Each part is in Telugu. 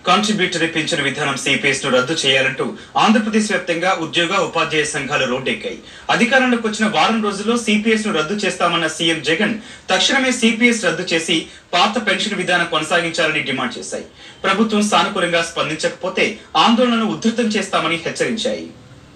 కాంట్రిబ్యూటరీ పింఛను విధానం సిపిఎస్ ను రద్దు చేయాలంటూ ఆంధ్రప్రదేశ్ వ్యాప్తంగా ఉద్యోగ ఉపాధ్యాయ సంఘాలు రోడ్డెక్కాయి. అధికారంలోకి వచ్చిన వారం రోజుల్లో సిపిఎస్ ను రద్దు చేస్తామన్న సీఎం జగన్ తక్షణమే సిపిఎస్ రద్దు చేసి పాత పెన్షన్ విధానం కొనసాగించాలని డిమాండ్ చేశాయి. ప్రభుత్వం సానుకూలంగా స్పందించకపోతే ఆందోళనను ఉధృతం చేస్తామని హెచ్చరించాయి.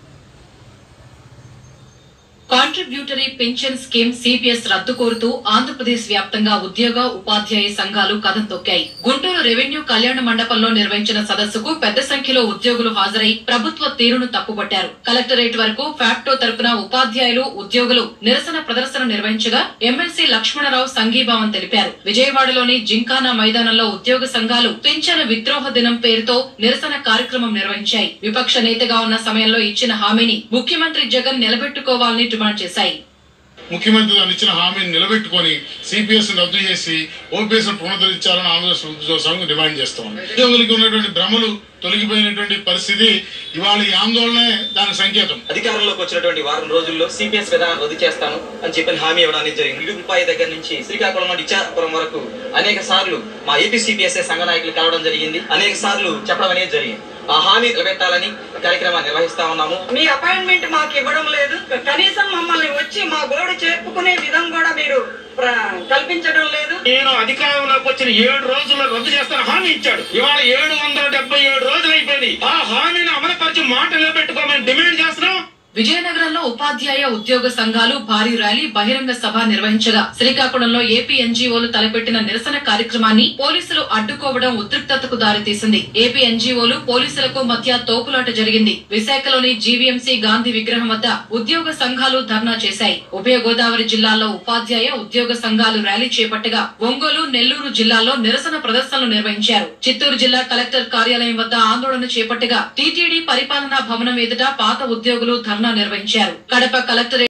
కాంట్రిబ్యూటరీ పెన్షన్ స్కీమ్ సిపిఎస్ రద్దు కోరుతూ ఆంధ్రప్రదేశ్ వ్యాప్తంగా ఉద్యోగ ఉపాధ్యాయ సంఘాలు కదం తొక్కాయి. గుంటూరు రెవెన్యూ కళ్యాణ మండపంలో నిర్వహించిన సదస్సుకు పెద్ద సంఖ్యలో ఉద్యోగులు హాజరై ప్రభుత్వ తీరును తప్పుపట్టారు. కలెక్టరేట్ వరకు ఫ్యాక్టో తరపున ఉపాధ్యాయులు ఉద్యోగులు నిరసన ప్రదర్శన నిర్వహించగా ఎమ్మెల్సీ లక్ష్మణరావు సంఘీభావం తెలిపారు. విజయవాడలోని జింకానా మైదానంలో ఉద్యోగ సంఘాలు పింఛను విద్రోహ దినం పేరుతో నిరసన కార్యక్రమం నిర్వహించాయి. విపక్ష నేతగా ఉన్న సమయంలో ఇచ్చిన హామీని ముఖ్యమంత్రి జగన్ నిలబెట్టుకోవాలని డిమాండ్ చేశాయి. ముఖ్యమంత్రి గారు ఇచ్చిన హామీని నిలబెట్టుకొని సిపిఎస్ రద్దు చేసి ఓపీఎస్ పునరుద్ధరించాలని ఆంధ్రప్రదేశ్ ఉద్యోగ సంఘం డిమాండ్ చేస్తాం. ఉద్యోగులకు ఉన్నటువంటి భ్రమలు తొలగిపోయినటువంటి పరిస్థితి ఇవాళ ఈ ఆందోళనే దాని సంకేతం. అధికారంలోకి వచ్చినటువంటి వారం రోజుల్లో సిపిఎస్ విధానం రద్దు చేస్తాను అని చెప్పిన హామీ ఇవ్వడానికి జరిగింది. ఇడుగుపాయి దగ్గర నుంచి శ్రీకాకుళం నుండి ఇచ్చాపురం వరకు అనేక సార్లు మా ఏపీ సిపిఎస్ఏ సంఘ నాయకులు కలవడం జరిగింది. అనేక సార్లు చెప్పడం అనేది జరిగింది. ఆ హామీ నిలబెట్టాలని కార్యక్రమాన్ని నిర్వహిస్తా ఉన్నాము. మీ అపాయింట్మెంట్ మాకు ఇవ్వడం లేదు. కనీసం మమ్మల్ని వచ్చి మా గోడ చేర్పుకునే విధం కూడా మీరు కల్పించడం లేదు. నేను అధికారంలోకి వచ్చిన 7 రోజుల్లో రద్దు చేస్తాను హామీ ఇచ్చాడు. ఇవాళ 777 రోజులు అయిపోయింది. ఆ హామీని అమలుపరిచి మాట నిలబెట్టుకోమని డిమాండ్ చేస్తున్నాం. విజయనగరంలో ఉపాధ్యాయ ఉద్యోగ సంఘాలు భారీ ర్యాలీ బహిరంగ సభ నిర్వహించగా శ్రీకాకుళంలో ఏపీ ఎన్జీఓలు తలపెట్టిన నిరసన కార్యక్రమాన్ని పోలీసులు అడ్డుకోవడం ఉద్రిక్తతకు దారితీసింది. ఏపీ ఎన్జీఓలు పోలీసులకు మధ్య తోపులాట జరిగింది. విశాఖలోని జీవీఎంసీ గాంధీ విగ్రహం వద్ద ఉద్యోగ సంఘాలు ధర్నా చేశాయి. ఉభయ గోదావరి జిల్లాల్లో ఉపాధ్యాయ ఉద్యోగ సంఘాలు ర్యాలీ చేపట్టగా ఒంగోలు, నెల్లూరు జిల్లాల్లో నిరసన ప్రదర్శనలు నిర్వహించారు. చిత్తూరు జిల్లా కలెక్టర్ కార్యాలయం వద్ద ఆందోళన చేపట్టగా టీటీడీ పరిపాలనా భవనం ఎదుట పాత ఉద్యోగులు ధర్నా నిర్వహించారు. కడప కలెక్టరేట్